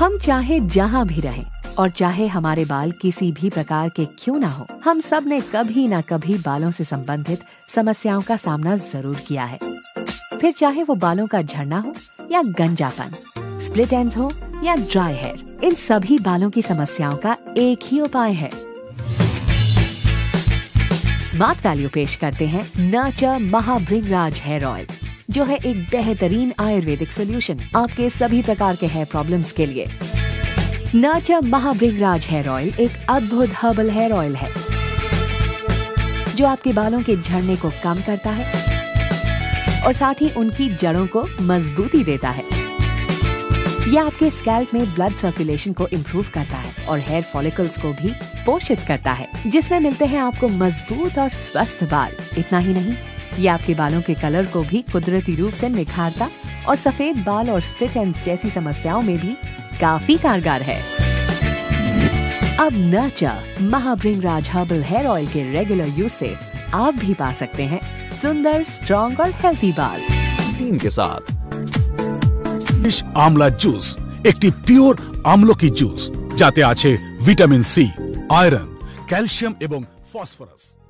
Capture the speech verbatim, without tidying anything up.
हम चाहे जहाँ भी रहें और चाहे हमारे बाल किसी भी प्रकार के क्यों ना हो, हम सब ने कभी ना कभी बालों से संबंधित समस्याओं का सामना जरूर किया है। फिर चाहे वो बालों का झड़ना हो या गंजापन, स्प्लिट एंड्स हो या ड्राई हेयर, इन सभी बालों की समस्याओं का एक ही उपाय है। स्मार्ट वैल्यू पेश करते हैं नर्चर महाभृंगराज हेयर ऑयल, जो है एक बेहतरीन आयुर्वेदिक सोल्यूशन आपके सभी प्रकार के हेयर प्रॉब्लम्स के लिए। नर्चर महाभृंगराज हेयर ऑयल एक अद्भुत हर्बल हेयर ऑयल है जो आपके बालों के झड़ने को कम करता है और साथ ही उनकी जड़ों को मजबूती देता है। यह आपके स्कैल्प में ब्लड सर्कुलेशन को इम्प्रूव करता है और हेयर फॉलिकल्स को भी पोषित करता है, जिसमें मिलते हैं आपको मजबूत और स्वस्थ बाल। इतना ही नहीं, ये आपके बालों के कलर को भी कुदरती रूप से निखारता और सफेद बाल और स्प्लिट एंड्स जैसी समस्याओं में भी काफी कारगर है। अब Nurture Mahabhringraj herbal hair oil के रेगुलर यूज से आप भी पा सकते हैं सुंदर, स्ट्रॉन्ग और हेल्थी बाल। तीन के साथ আমলা জুস, একটি পিওর আমলকি জুস যাতে আছে ভিটামিন সি, আয়রন, ক্যালসিয়াম এবং ফসফরাস।